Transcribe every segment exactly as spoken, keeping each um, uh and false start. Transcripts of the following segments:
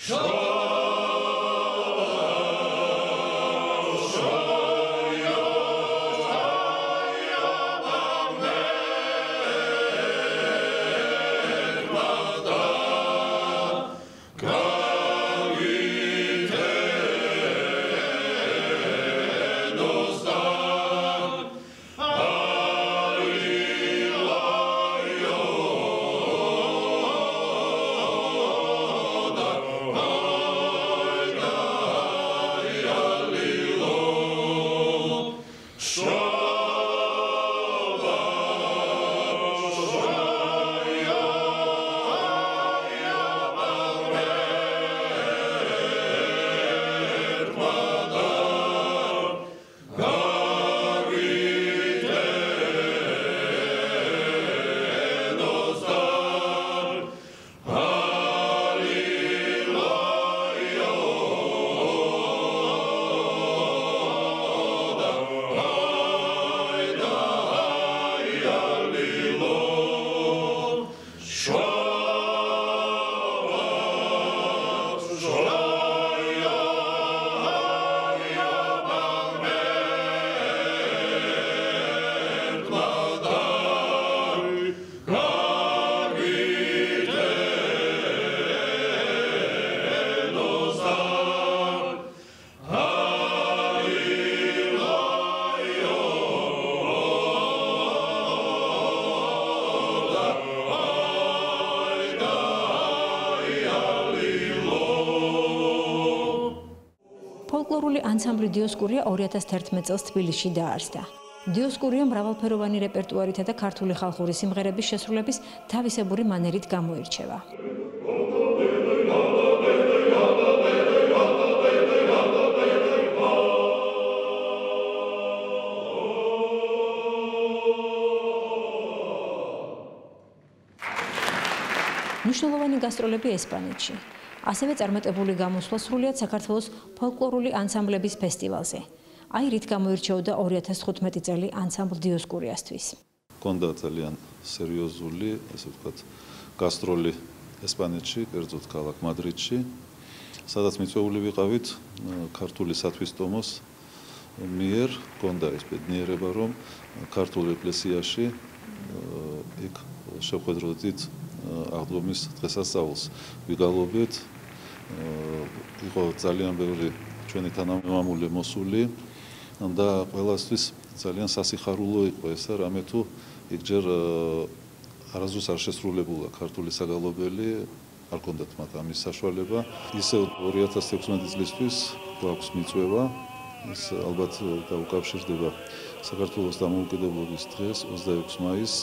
ფოლკლორული ანსამბლი დიოსკურია ორი ათას თერთმეტ წელს თბილისში დაარსდა. დიოსკურია მრავალფეროვანი რეპერტუარითა და ქართული ხალხური სიმღერების შესრულების თავისებური მანერით გამოირჩევა. მნიშვნელოვანი გასტროლები ესპანეთში. ასევე წარმატებული გამოსვლა სრულიად საქართველოს ფოლკლორული ანსამბლების ფესტივალზე. აი რით გამოირჩეოდა ორი ათას თხუთმეტი წელი ანსამბლ დიოსკურიასთვის. Კონდა ძალიან სერიოზული, ასე ვთქვათ, გასტროლი ესპანეთში, კერძოდ ქალაქ მადრიდში, სადაც მიწვეული ვიყავით ქართული სათვისტომოს მიერ, კონდა ეს ბედნიერება, რომ ქართულ ეკლესიაში იქ შევხვედროდით აღდგომის დღესასწაულს. ვიგალობთ, იყო ძალიან ბევრი ჩვენი თანამემამული მოსული და ყველასთვის ძალიან სასიხარულო იყო ესა, რამე თუ იქ ჯერ არასდროს არ შესრულებულა ქართული საგალობელი, არ კონდათ მათ ამის საშუალება. ისევ ორი ათას ექვსმეტი წლისთვის გვაქვს მიწვევა, ეს ალბათ დაუკავშირდება საქართველოს დამოუკიდებლობის დღეს, ოცდაექვსი მაისს.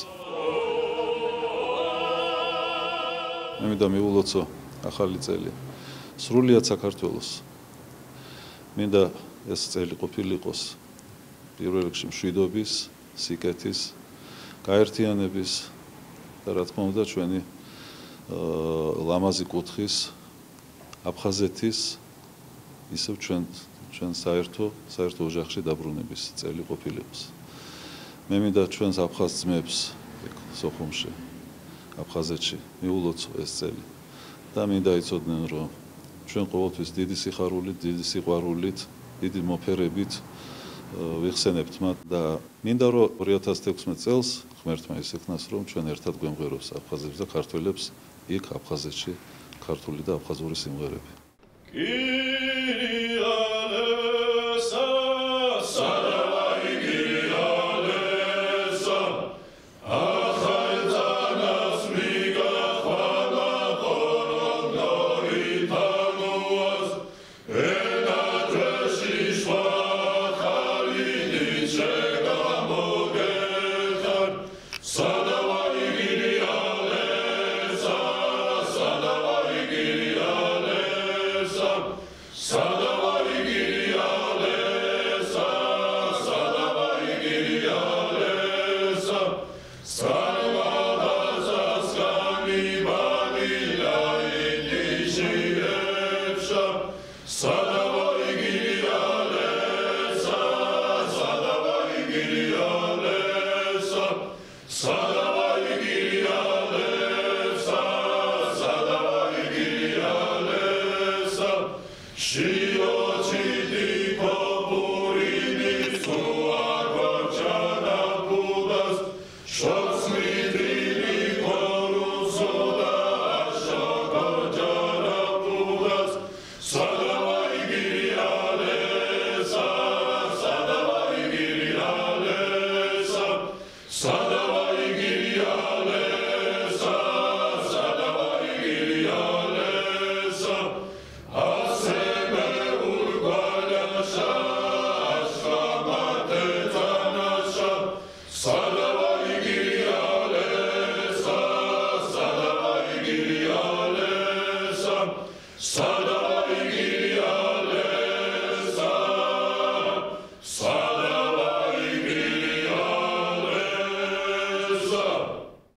მე მინდა მივულოცო ახალი წელი. სრულიად საქართველოს. მინდა ეს წელი ყოფილიყოს პირველ რიგში მშვიდობის, სიკეთის, გაერთიანების და რა თქმა უნდა ჩვენი ლამაზი კუთხის, აფხაზეთის, ისევ ჩვენ ჩვენ საერთო საერთო ოჯახში დაბრუნების წელი ყოფილიყოს. მე მინდა ჩვენს აფხაზ ძმებს სოხუმში, აფხაზეთში მიულოცო ეს წელი და მინდა იცოდნენ რომ ჩვენ ყოველთვის დიდი სიხარულით, დიდი სიყვარულით, დიდი მოფერებით ვიხსენებთ მათ და მინდა რომ ორი ათას თექვსმეტ წელს ღმერთმა ისექნას რომ ჩვენ ერთად გვემღეროს აფხაზებს და ქართველებს იქ აფხაზეთში ქართული და აფხაზური სიმღერები. So